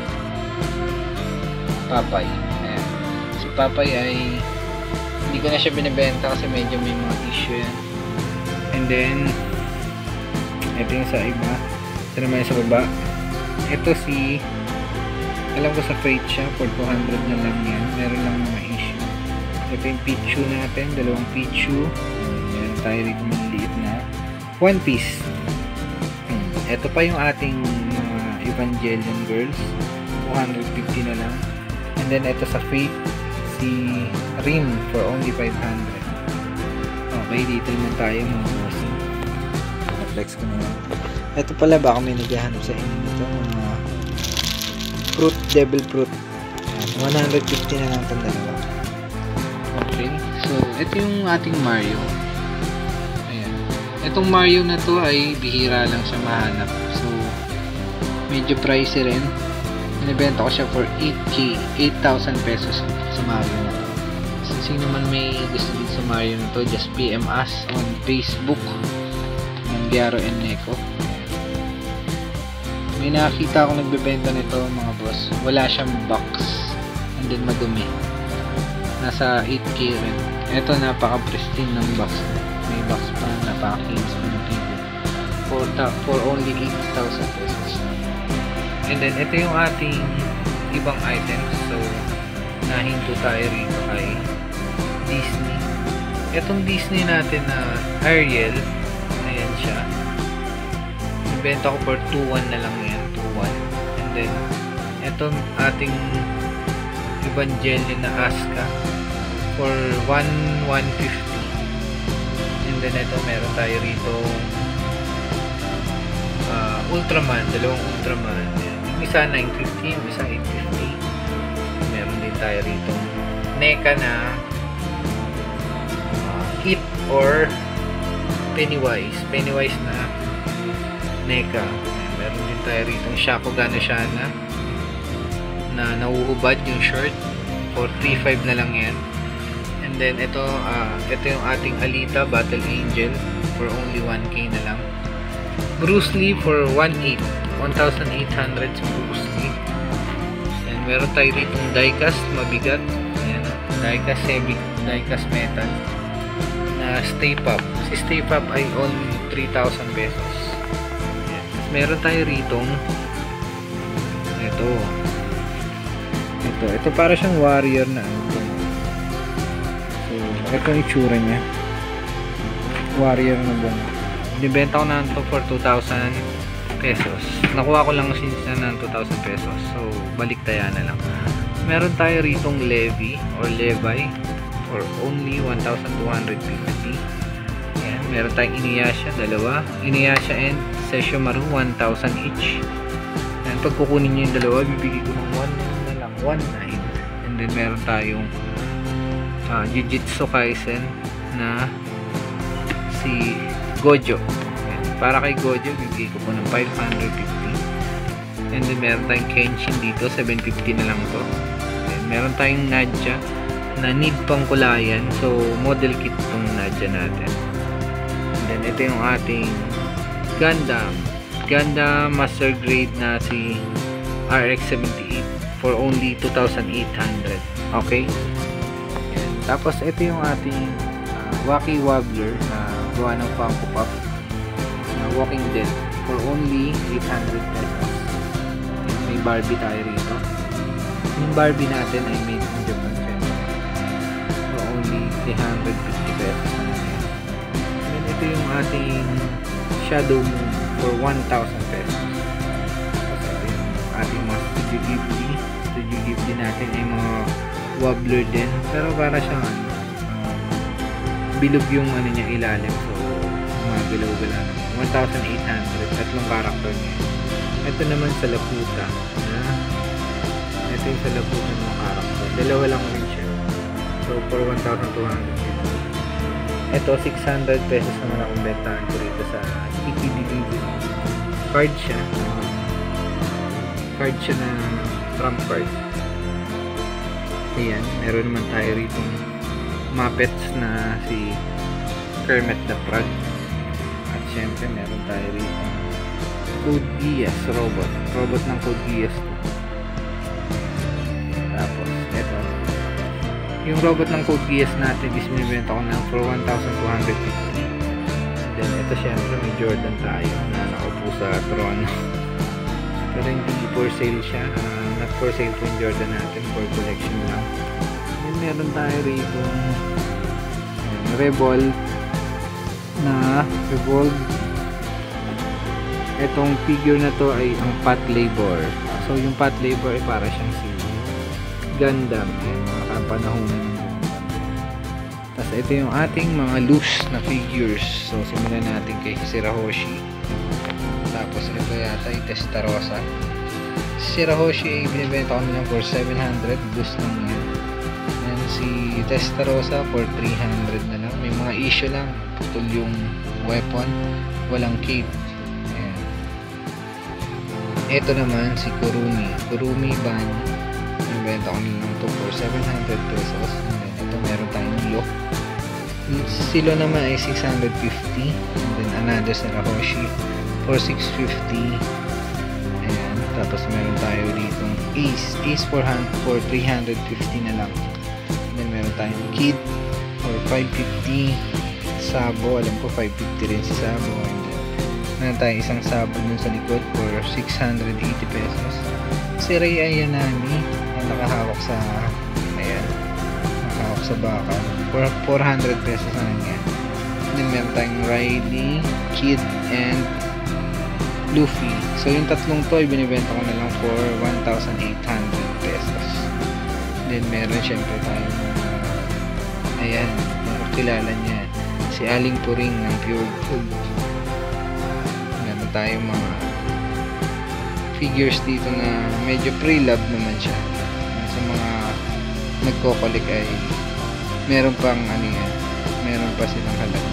Papay. Ayan. Si Papay ay hindi ko na siya binibenta kasi medyo may mga issue yan. And then ito yung sa iba. Ito naman yung sa baba. Ito si, alam ko sa freight siya for 200 na lang yan. Meron lang mga issue. Ito yung Pichu natin, dalawang Pichu. Meron tayo rin maliit na One Piece. Ito pa yung ating Evangelion Girls, 250 na lang. And then ito sa Fate, si Rin for only 500. Okay, dito naman tayo mga bossing. Flex ko na yan. Ito pala, baka may naghahanap sa inyo nito, mga fruit, devil fruit. 150 na lang itong dalawa. Okay, so ito yung ating Mario. Ayan. Itong Mario na to ay bihira lang siya mahanap. So medyo pricey rin. Binibenta ko siya for 8K, 8,000 pesos sa Mario na to. So, sino man may gusto din sa Mario na to, just PM us on Facebook ng Giaro and Neko. May nakakita ako nagbebenta nito mga boss. Wala siyang box and then madumi. Nasa 8K rin. Ito napaka-pristine ng box. May box pa, napaka-cleans pa ng TV. For only 8,000 pesos. And then ito yung ating ibang items. So nahinto tayo rito kay Disney. Itong Disney natin na Ariel, ayan siya. Ibenta ko for 2.1 na lang yan, 2.1. And then itong ating Evangelion na Asuka for 1,150. And then ito meron tayo rito Ultraman, dalawang Ultraman. Yung isa 950, yung isa 850. Meron din tayo rito NECA na It or Pennywise na NECA. Meron din tayo rito Shakugan no Shana na nauubad yung short for 3.5 na lang yan. And then ito yung ating Alita Battle Angel for only 1K na lang. Bruce Lee for 1,800 sa Bruce Lee. And meron tayo rito diecast mabigat. Ayan, diecast heavy, diecast metal na Stay Pop. Si Stay Pop ay only 3,000 pesos. Ayan. Meron tayo rito ito para siyang warrior na ano. So ito yung itsura niya, warrior na ba. Nibenta ko na ito for 2,000 pesos. Nakuha ko lang since na ng 2,000 pesos. So balik tayo na lang. Meron tayo ritong Levi for only 1,250. Ayan. Meron tayong Inuyasha, dalawa. Inuyasha and Sesshomaru, 1,000 each. Ayan. Pag kukunin nyo yung dalawa, bibigay ko ng 1,900. And then meron tayong Jujutsu Kaisen na si Gojo. Ayan. Para kay Gojo, bibigay ko po ng 550. And then meron tayong Kenshin dito, 750 na lang to. Ayan. Meron tayong Nadja na need pang kulayan. So model kit itong Nadja natin. And then ito yung ating Gundam Master Grade na si RX-78 for only 2,800. Okay? Ayan. Tapos ito yung ating Wacky Wobbler na gawa ng Funko Pop na Walking Dead for only 800 pesos. May Barbie tayo rito. Yung Barbie natin ay made in Japan for only 350 pesos. And ito yung ating Shadow Moon for 1,000 pesos. Tapos ito yung ating mga Studio Ghibli natin ay mga wobbler din, pero para siyang bilog yung ano niya ilalim, so gumagalaw-galaw. 1,800, tatlong character niya. Ito naman sa Laputa, ito yung sa Laputa ng character, dalawa lang rin siya, so for 1,250. ito 600 pesos naman akong bentahan ko rito sa Sticky Delivery. Card siya na trump card. Ayan, meron naman tayo rito Muppets na si Kermit the Frog. At syempre meron tayo rito Code Geass robot ng Code Geass 2. Tapos eto, yung robot ng Code Geass natin is binibenta ko na for 1,250. Then ito syempre may Jordan tayo na nakaupo sa trono. Pero hindi for sale siya, not for sale po yung Jordan natin, for collection lang. Then meron tayo rito Revolve. Etong figure na to ay ang Pat Labor. So yung Pat Labor ay para siyang si Gundam, yung mga kapanahonan ng Gundam. Tapos ito yung ating mga loose na figures. So simulan natin kay Shirahoshi. Tapos ito yata ay Testarossa. Shirahoshi ay binibenta ko nilang for 700, loose lang yan. And si Testarossa for 300 na lang. May mga issue lang, putol yung weapon, walang cape. Ayan. Ito naman si Kurumi Ban, binibenta ko nilang to for 700 pesos. And then ito meron tayong look. Silo naman ay 650. And then another Shirahoshi for 650. Ayan. Tapos meron tayo dito Ace for 350 na lang. And then meron tayong Kid for 550. Sabo, alam ko 550 rin si Sabo. And then meron tayong isang Sabo dun sa likod for 680 pesos. Si Rei Ayanami na nakahawak sa bakal for 400 pesos na lang yan. And then meron tayong Riley, Kid, and Luffy. So yung tatlong to ay binibenta ko na lang for 1,800 pesos. Then meron syempre tayong ayan, kilala niya si Aling Puring ng Pure Gold. Meron tayong mga figures dito na medyo pre-love naman siya. Sa mga nagko-collect ay meron pang meron pa silang halaga.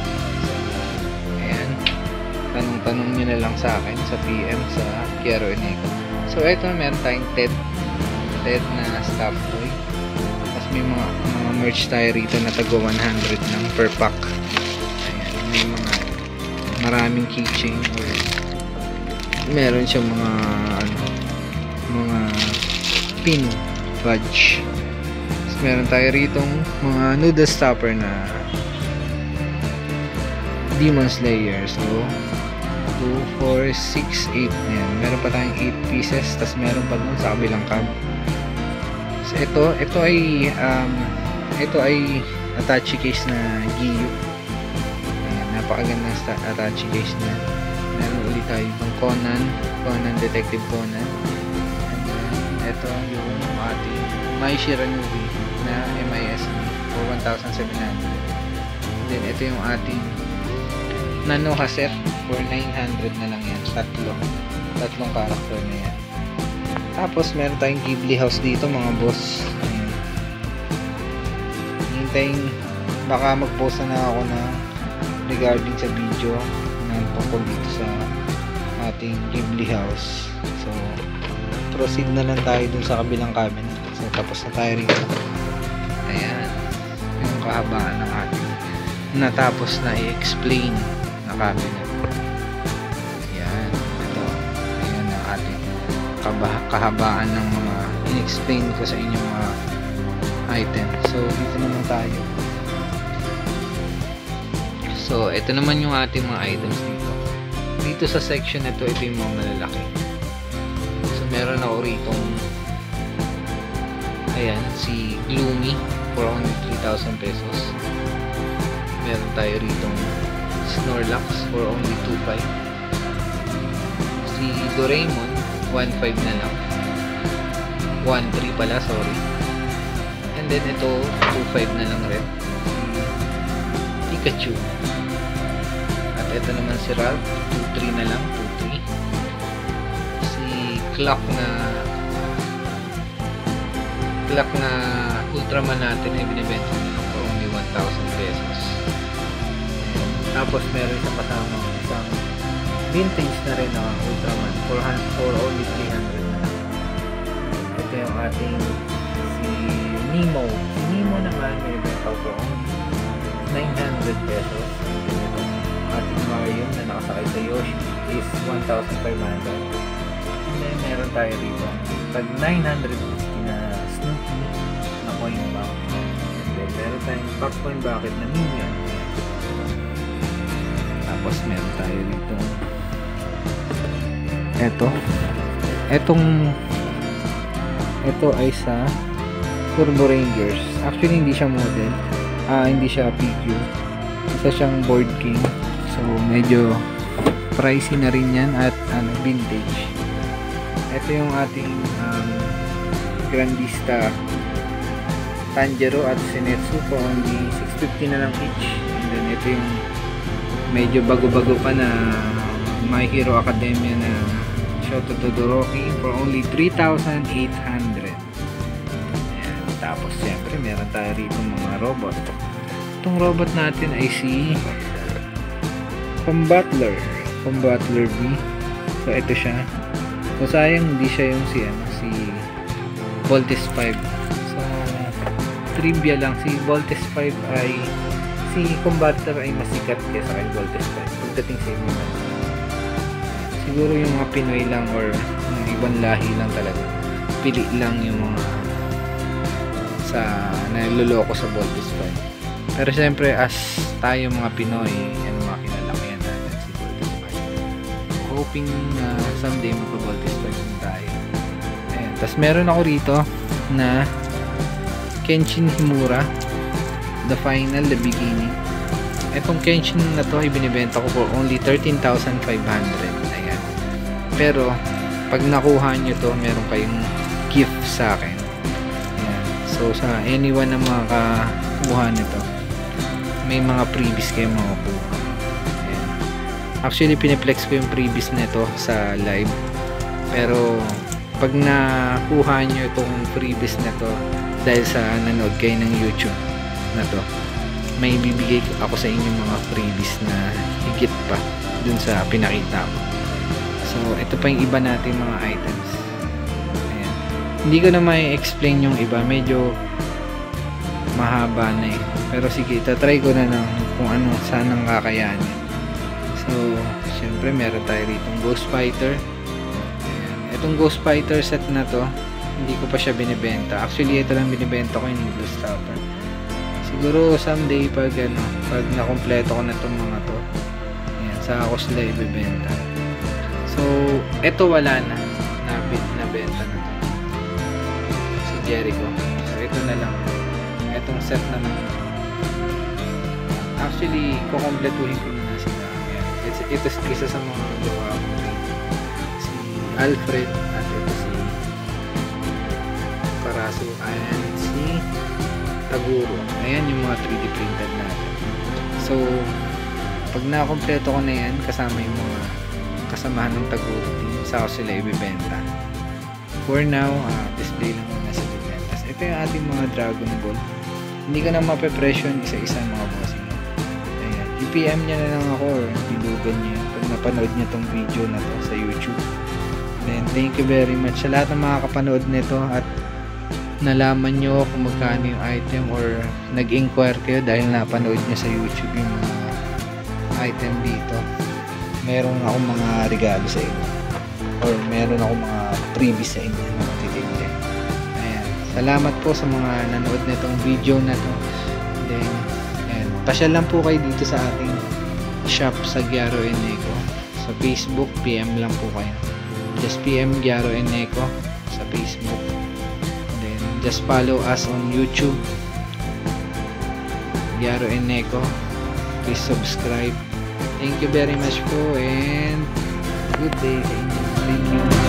Ayan, tanong nyo na lang sa akin sa PM sa Kiero Eneco. So ito meron tayong Ted na staff toy. Tapos may mga merch tayo rito na tago 100 lang per pack. Ayan, may maraming keychain or meron siyang mga pin badge. Meron tayo ritong mga noodle stopper na Demon Slayer. So 2, 4, 6, 8 yan. Meron pa tayong 8 pieces. Tapos meron pa dun sa kabilang cab. So ito ay attache case na Giyu. Ayan, napakaganda sa attache case na. Meron ulit tayo yung Conan Detective Conan. And then ito yung ating Mai Shiranui na MIS for 1,700. Then ito yung ating Nano cassette for 900 na lang yan. Tatlong character na yan. Tapos meron tayong Ghibli house dito mga boss. Hintayin, baka mag-post na ako na regarding sa video ng tungkol dito sa ating Ghibli house. So proceed na lang tayo dun sa kabilang cabinet. So tapos na tayo rito. Ayan, yung kahabaan ng ating natapos na i-explain na cabinet. Ayan, ito. Ayan ang ating kahabaan ng mga in-explain ko sa inyo mga item. So dito naman tayo. So ito naman yung ating mga items dito. Dito sa section na ito yung mga malalaki. So meron ako ritong ayan, si Gloomy for only 3,000 pesos. Meron tayo ritong Snorlax for only 2,500. Si Doraemon 1,500 na lang. 1,300 pala, sorry. And then ito, 2.5 na lang rin. Pikachu. At ito naman si Ralph, 2.3 na lang, 2.3. Si Clock na Ultraman natin ay binibenta nila for only 1,000 pesos. Tapos meron isang kasama, isang vintage na rin na Ultraman for only 300 na lang. Ito yung ating si Nemo. Si Nemo naman may benta for only 900 pesos. Ito ating Mario na nakasakay sa Yoshi is 1,500. And then meron tayo rito tag 950 na Snoopy na coin bank. And then meron tayong pack coin bucket na Minion. Tapos meron tayo rito ito ay sa Turbo Rangers. Actually hindi siya model, hindi siya PQ, isa siyang board game, so medyo pricey na rin yan at vintage. Ito yung ating Grandista Tanjiro at Zenitsu for only 650 na lang each. And then ito yung medyo bago-bago pa na My Hero Academia na Shoto Todoroki for only 3,800. Ayan. Tapos siyempre meron tayo rito mga robot. Itong robot natin ay si Combattler V. So ito siya. So sayang hindi siya yung si Voltes 5. So trivia lang, si Voltes 5 ay si Combattler ay masikat kaysa kay Voltes 5 pagdating sa inyo. Siguro yung mga Pinoy lang or yung ibang lahi lang talaga, pili lang yung mga sa naluloko sa Voltes 5. Pero syempre as tayo mga Pinoy, yan mga kinalakihan natin si Voltes 5. Hoping na someday magpa-Voltes 5 tayo. Ayan. Tapos meron ako rito na Kenshin Himura, The Final, The Beginning. Etong Kenshin na to ay binibenta ko for only 13,500. Ayan. Pero pag nakuha nyo to, meron kayong gift sa akin. Ayan. So sa anyone na makakuha nito, may mga freebies kayo makukuha. Ayan. Actually piniplex ko yung freebies nito sa live. Pero pag nakuha nyo itong freebies nito dahil sa nanood kayo ng YouTube na to, may bibigay ako sa inyo mga freebies na higit pa dun sa pinakita ko. So ito pa yung iba natin mga items. Ayan. Hindi ko na may explain yung iba, medyo mahaba na eh. Pero sige, tatry ko na lang kung ano sanang kakayanin. So syempre meron tayo rito Ghost Fighter. Ayan. Itong Ghost Fighter set na to, hindi ko pa siya binibenta. Actually ito lang binibenta ko yung Blue Stopper. Siguro someday pag nakompleto ko na itong mga to, ayan, saka ako sila ibibenta. So ito wala na, nabenta na to si Jericho. So ito na lang, itong set na lang. Actually kukompletuhin ko na sila. Ayan. Ito isa sa mga gawa ko rito, si Alfred at ito si Paraso and si Taguro. Ayan yung mga 3D printed natin. So pag nakompleto ko na yan, kasama yung mga kasamahan ng Taguro team, saka sila ibibenta. For now, display lang muna sa bibentas. Ito yung ating mga Dragon Ball. Hindi ko na mape-presyo isa-isa mga bossing. Ayan. I-PM niya na lang ako or bilugan niya pag napanood niya tong video na to sa YouTube. Then thank you very much sa lahat ng makakapanood nito at nalaman nyo kung magkano yung item or nag-inquire kayo dahil napanood nyo sa YouTube yung mga item dito. Meron akong mga regalo sa inyo or meron akong mga freebies sa inyo na matitindi. Ayan. Salamat po sa mga nanood na itong video na to. Then, ayan. Pasyal lang po kayo dito sa ating shop sa Gyaro Eneco. Sa Facebook, PM lang po kayo. Just PM Gyaro Eneco sa Facebook. Just follow us on YouTube, Gyaro Eneco. Please subscribe. Thank you very much po and good day sa inyo. Thank you.